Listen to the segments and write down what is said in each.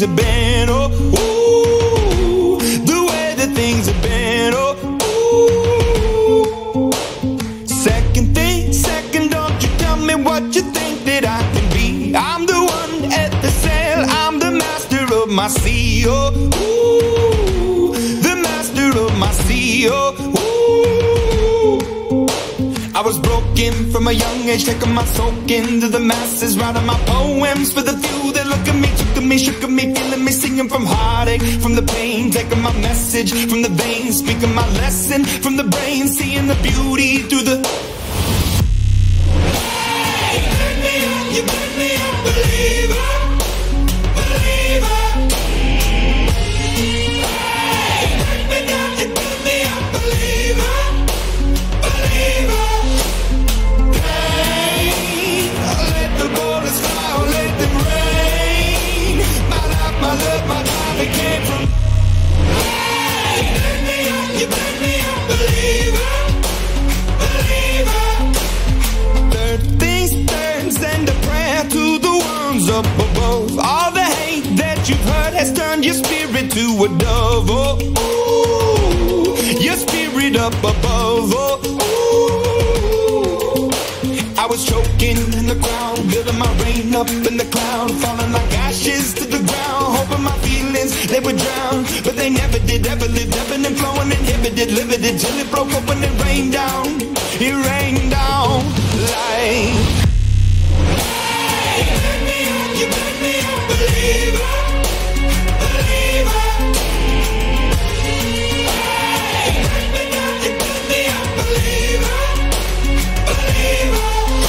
have been, oh, ooh, the way that things have been, oh, ooh. Second, don't you tell me what you think that I can be. I'm the one at the sail, I'm the master of my sea, oh, ooh, the master of my sea, oh, ooh. I was broken from a young age, taking my soak into the masses, writing my poems for the few that look at me, took at me, shook at me, feeling me, singing from heartache, from the pain, taking my message from the veins, speaking my lesson from the brain, seeing the beauty through the... Hey, you make me a believer, believer. Hey, take me down, you make me a believer, believer. Hey, let the borders fly, let them rain. My life, my love, my life, it came from. Hey, take me up, you make me a believer, believer. Third things third, send a prayer to the ones up above. All the hate that you've heard has turned your spirit to a dove. Oh, ooh, your spirit up above. Oh, ooh. I was choking in the ground, building my rain up in the cloud, falling like ashes to the ground, hoping my feelings they would drown, but they never did. Ever lived, ebbing and flowing, inhibited, limited, till it broke open and rained down. It rained down like. Hey, you make me a believer, believer. Hey, take me down, you make me a believer, believer.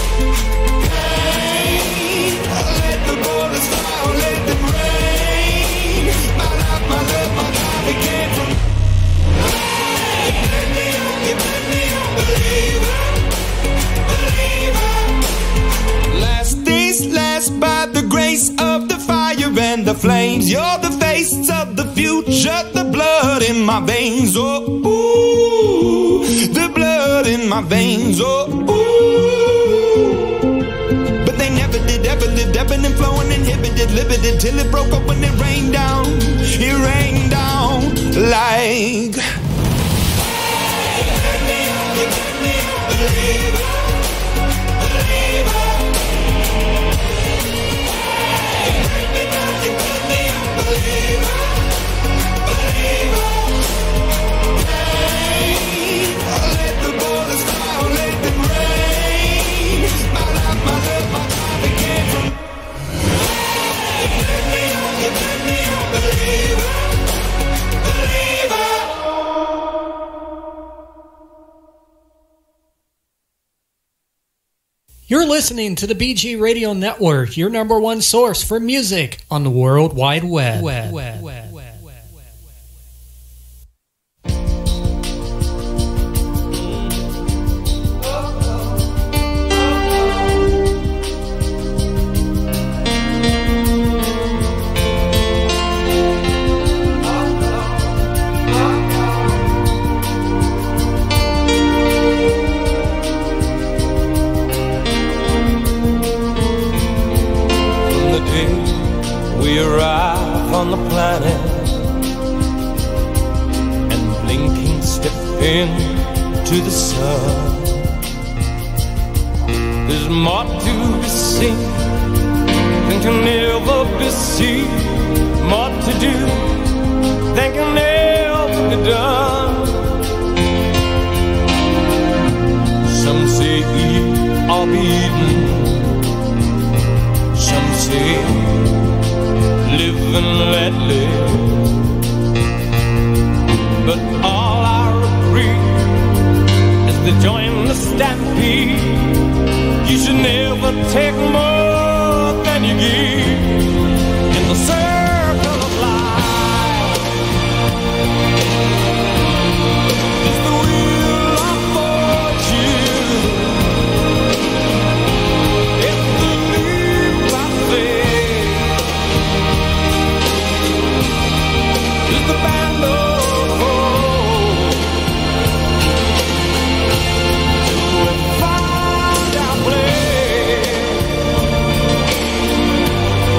Hey, let the borders fly, let them rain. My life, my love, my life, it came from. Hey, you make me a believer, believer. Last days last by the grace of the fire and the flames. You're the face of the future, the blood in my veins. Oh, ooh, the blood in my veins. Oh, ooh. But they never did, ever lived, ebbing and flowing, inhibited, limited, till it broke open and rained down. It rained down like. Hey, you make me a believer, believer. Believer, believer. Hey, let the borders fly, let them rain. My life, my love, my life, it came from. Hey, you make me a believer, believer. You're listening to the BG Radio Network, your number one source for music on the World Wide Web. We arrive on the planet and blinking step into the sun. There's more to be seen than can ever be seen, more to do than can ever be done. Some say eat or be eaten, some say live and let live, but all I agree is to join the stampede. You should never take more than you give in the circle of life. It's the wheel of fortune, it's the leap I faith, it's the band of hope. To find our place.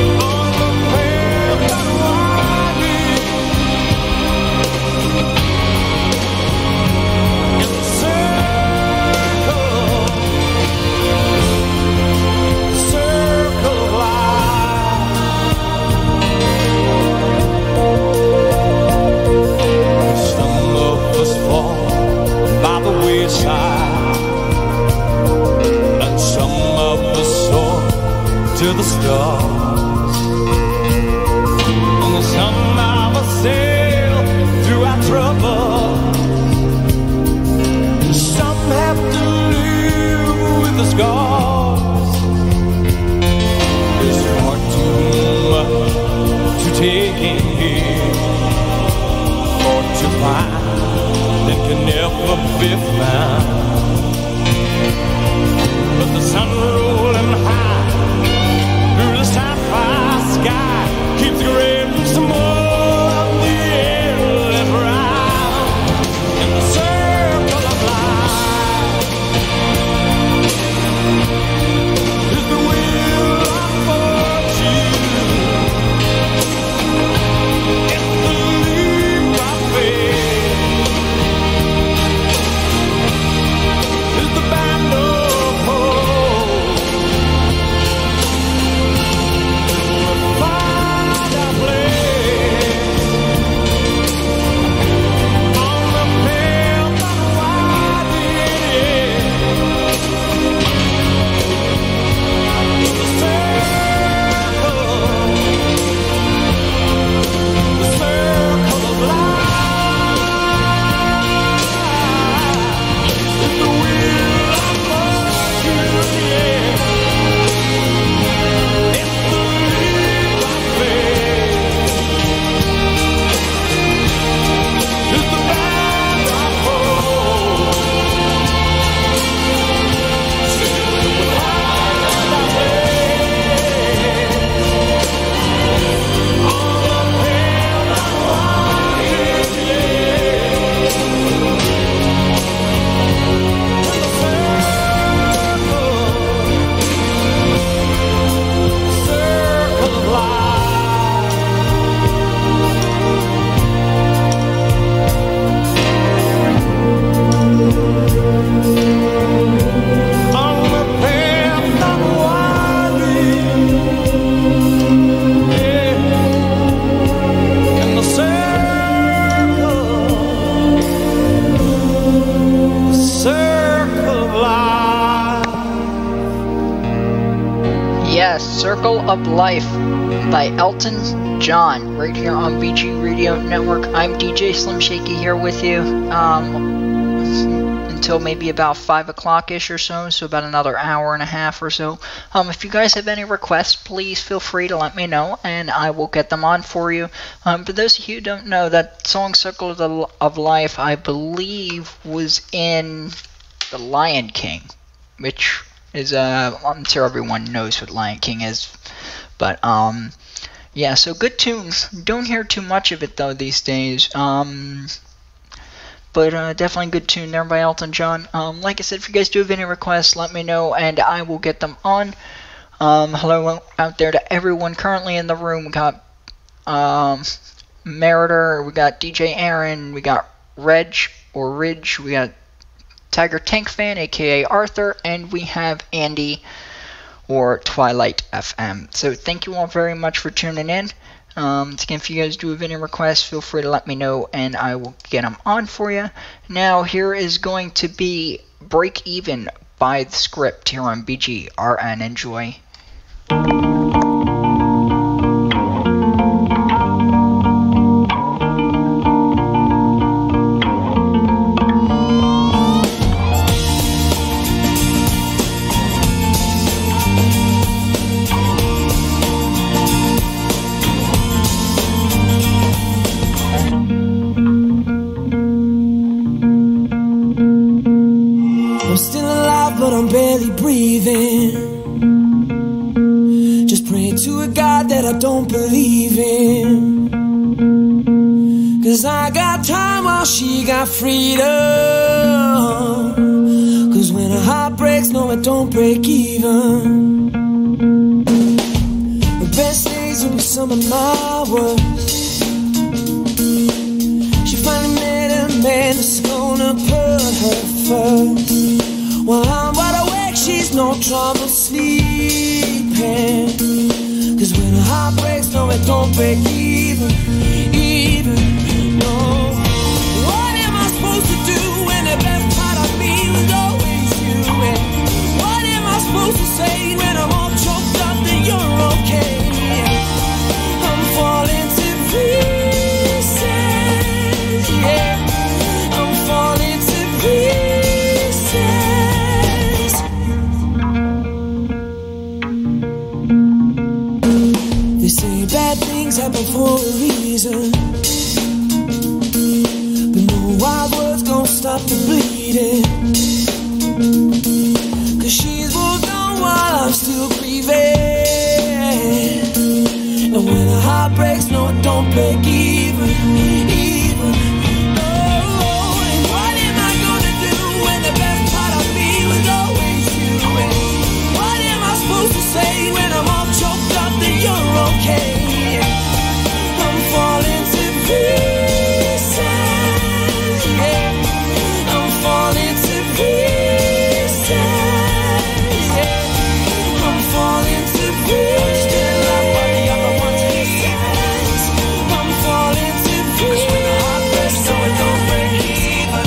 scars. There's far too much to take in here, or to find that can never be found. But the sun rolling high through the sapphire sky keeps grading some more of the endless round in the circle of life. Is the wheel of fortune? It's the leap of faith. Is the band of hope? We'll find our place on the path unwinding. The circle of life is the wheel of fortune, yeah. It's the leap of faith. It's the band of hope. We'll find our place on the path unwinding, yeah. Circle of life. On the path unwinding, yeah. In the circle of life. Yes, Circle of Life by Elton John, right here on BG Radio Network. I'm DJ Slimshaky here with you until maybe about 5 o'clock-ish or so about another hour and a half or so. If you guys have any requests, please feel free to let me know, and I will get them on for you. For those of you who don't know, that song Circle of Life, I believe, was in The Lion King, which is, I'm sure everyone knows what Lion King is, but, yeah, so good tunes. Don't hear too much of it, though, these days, but definitely a good tune there by Elton John. Like I said, if you guys do have any requests, let me know, and I will get them on. Hello out there to everyone currently in the room. We got, Meritor, we got DJ Aaron, we got Ridge, we got Tiger Tank Fan, aka Arthur, and we have Andy, or Twilight FM. So thank you all very much for tuning in. Again, if you guys do have any requests, feel free to let me know, and I will get them on for you. Now, here is going to be Break Even by The Script here on BGRN. Enjoy. I'm still alive, but I'm barely breathing. Just praying to a God that I don't believe in. 'Cause I got time while she got freedom. 'Cause when a heart breaks, no, it don't break even. The best days will be some of my worst. She finally met a man that's gonna put her first. While I'm wide awake, she's no trouble sleeping. 'Cause when a heart breaks, no, it don't break even, no. What am I supposed to do when the best part of me was always you? And what am I supposed to say when I'm all choked up that you're okay? I'm falling to pieces, yeah. I'm falling to pieces. bad things happen for a reason. But no wild words gonna stop the bleeding. Cause she's moved on while I'm still grieving. And when a heart breaks, no, it don't break even. Oh, and what am I gonna do when the best part of me was always you? And what am I supposed to say when I'm all choked up that you're okay? I'm falling to pieces, yeah. I'm falling to pieces, yeah. I'm falling to pieces. Still up while the other one's pieces. I'm falling to pieces. 'Cause when the heart breaks, no, it don't break even.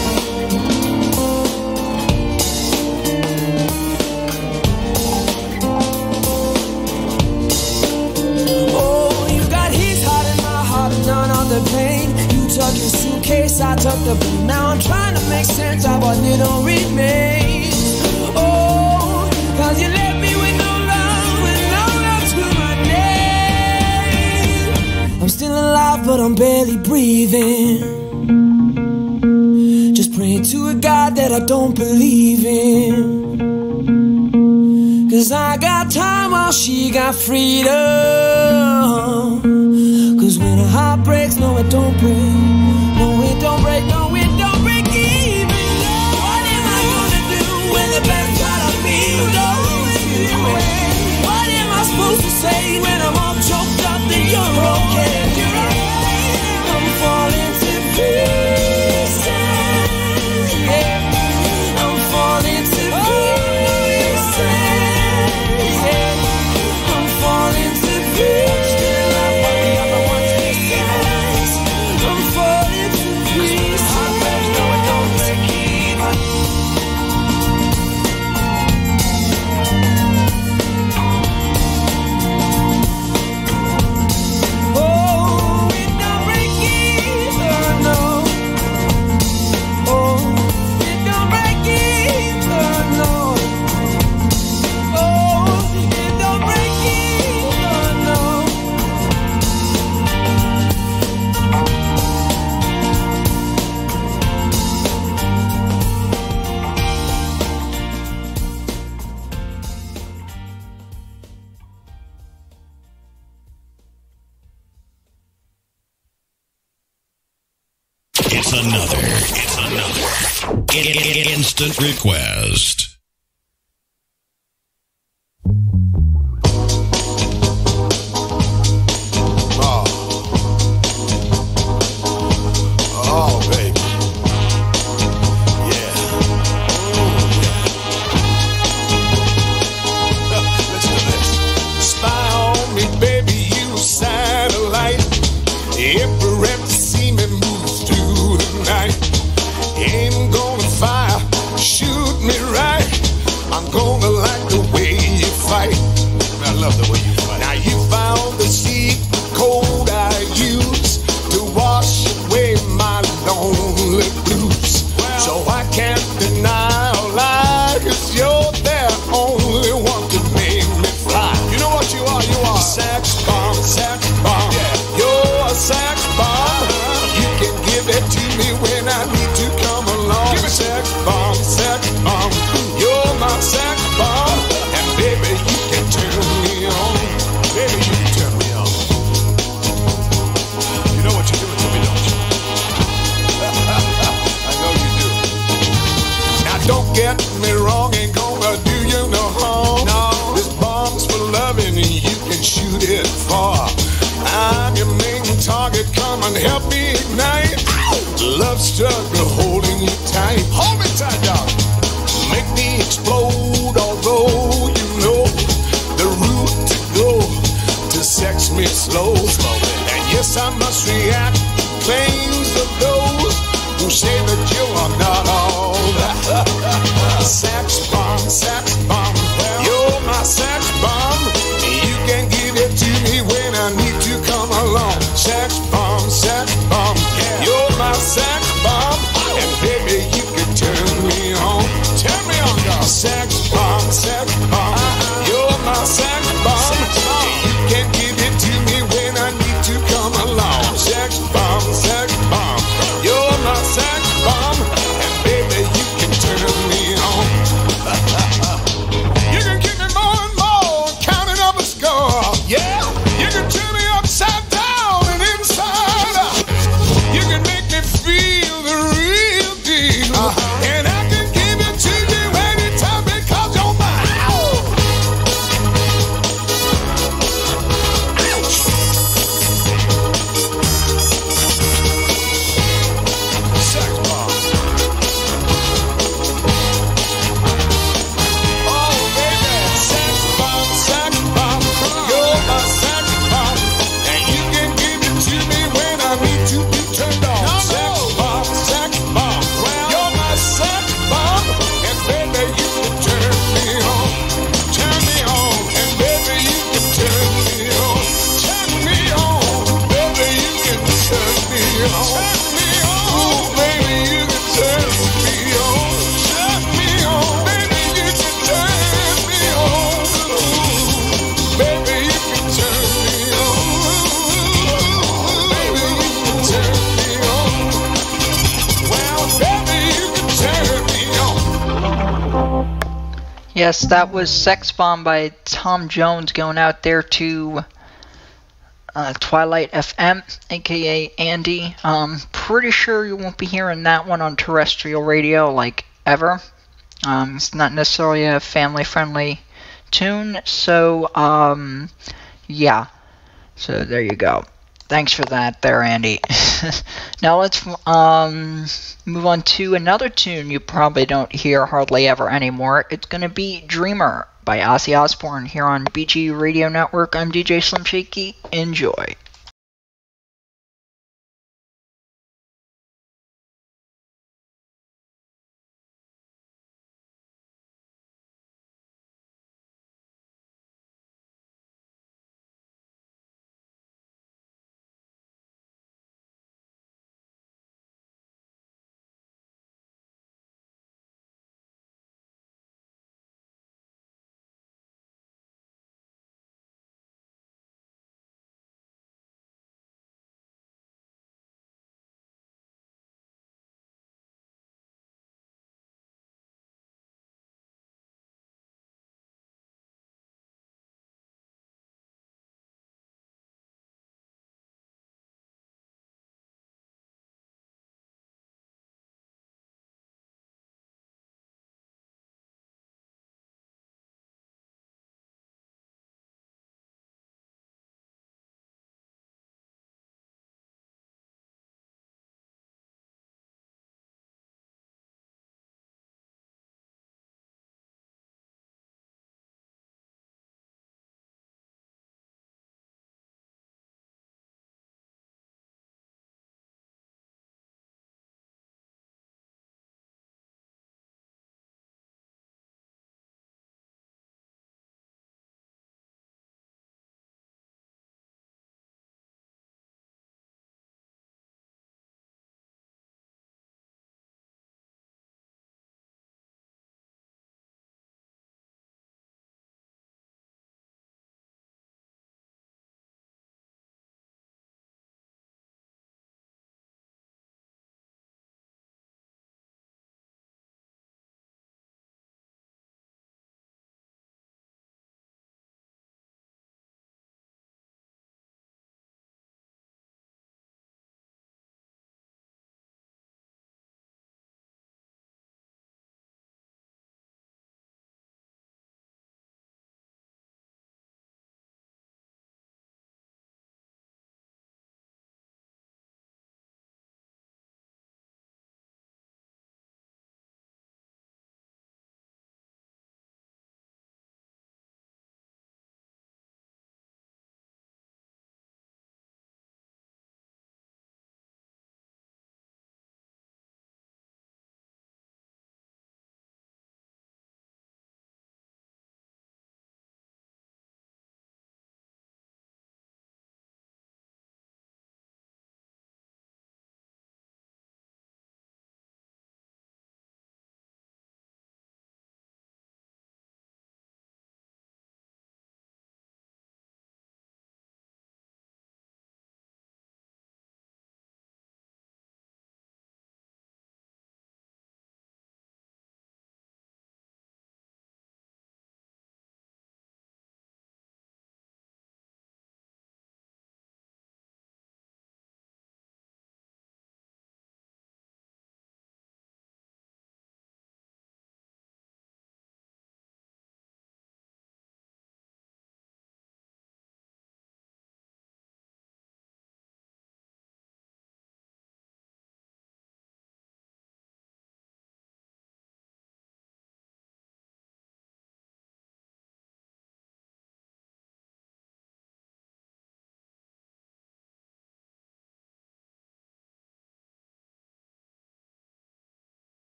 Oh, you got his heart and my heart and none of the pain. You took your suitcase, I took the blame. Now I'm trying to make sense of what little remains. Oh, 'cause you left me with no love and no love to my name. I'm still alive, but I'm barely breathing. Just praying to a God that I don't believe in. 'Cause I got time while she got freedom. 'Cause when a heart breaks, no, it don't break. No, it don't break, no, it don't break even. What am I gonna do when the best part of me was always you? What am I supposed to say when I'm all choked up that you're okay? I'm falling to pieces, yeah. I'm falling to pieces, yeah. I'm falling to pieces. Still up while the other one's pieces. I'm falling to pieces. Heart breaks, no, it don't break even. Oh, it don't break even, no. Oh, it don't break even, no. Oh, it don't break even, no. It's another instant request. Oh, baby. Yeah. Listen to this. Spy on me, baby, you satellite. Every see me move through the night. Ain't gonna fire, shoot me right. I'm gonna like the way you fight. I love the way you fight. Now you found the secret code I use to wash away my lonely blues. So I can't deny or lie, 'cause you're the only one to make me fly. You know what you are? You are sex bomb, sex bomb. Yeah. You're a sex bomb. You can give it to me when I need to come along. Give me sex bomb, sex bomb. You're my sex bomb. And baby, you can turn me on. Baby, you can turn me on. You know what you're doing to me, don't you? I know you do. Now don't get me wrong, ain't gonna do you no harm. No. This bomb's for loving, you can shoot it far. I'm your main target, come and help me ignite. Love struggle holding you tight. Hold me tight, dog. Make me explode, although you know the route to go to sex me slow. And yes, I must react claims of those who say that you are not all that. Sex bomb, sex bomb. You're my sex bomb. You can give it to me when I need to come along. Sex bomb, sex bomb. You're my sex bomb. And baby, you can turn me on. Turn me on, girl. Sex bomb, sex bomb. You're my sex bomb. You can give it to me Yes, that was Sex Bomb by Tom Jones going out there to Twilight FM, aka Andy. Pretty sure you won't be hearing that one on terrestrial radio like ever. It's not necessarily a family-friendly tune, so yeah. So there you go. Thanks for that there, Andy. Now let's move on to another tune you probably don't hear hardly ever anymore. It's going to be Dreamer by Ozzy Osbourne here on BG Radio Network. I'm DJ Slimshaky. Enjoy.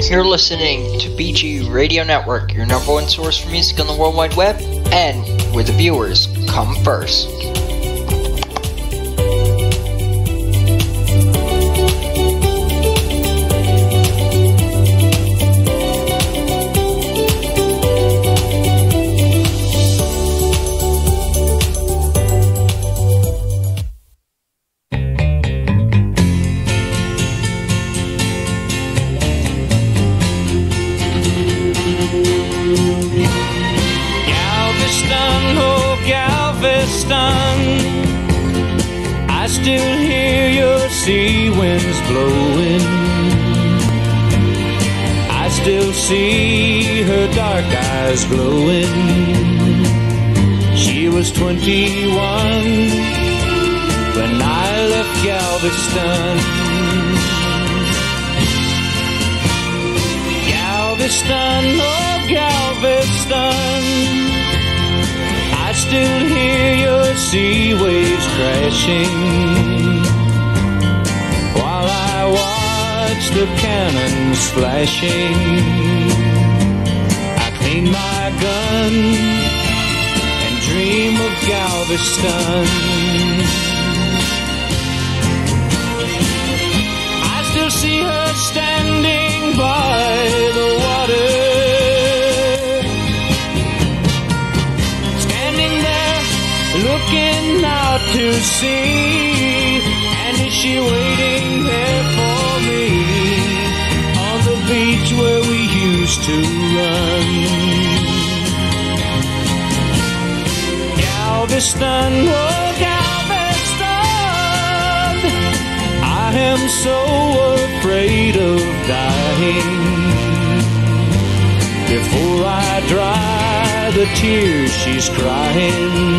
You're listening to BG Radio Network, your number one source for music on the World Wide Web, and where the viewers come first. I still hear your sea winds blowing. I still see her dark eyes glowing. She was 21 when I left Galveston. Galveston, oh Galveston, I still hear your sea waves crashing while I watch the cannons flashing. I clean my gun and dream of Galveston. I still see her standing by the water, looking out to sea. And is she waiting there for me on the beach where we used to run? Galveston, oh Galveston, I am so afraid of dying. Before I dry the tears she's crying,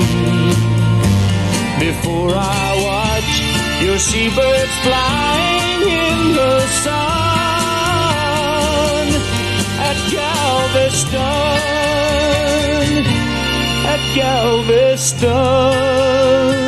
before I watch your seabirds flying in the sun at Galveston, at Galveston.